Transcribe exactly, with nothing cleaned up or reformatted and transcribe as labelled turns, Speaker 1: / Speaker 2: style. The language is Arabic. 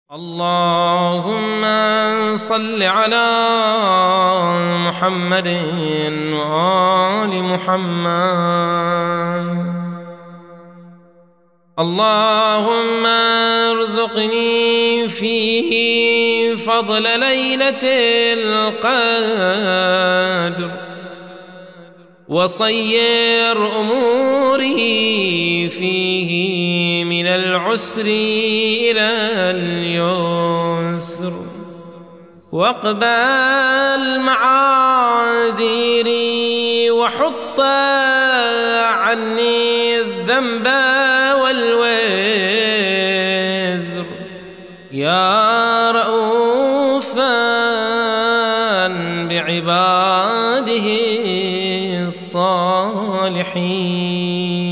Speaker 1: اللهم صل على محمد وآل محمد. اللهم ارزقني فيه فضل ليلة القدر وصير أموري فيه من العسر إلى اليسر، واقبل معاذيري وحط عني الذنب والوزر يا رؤوفا بعباده الصالحين.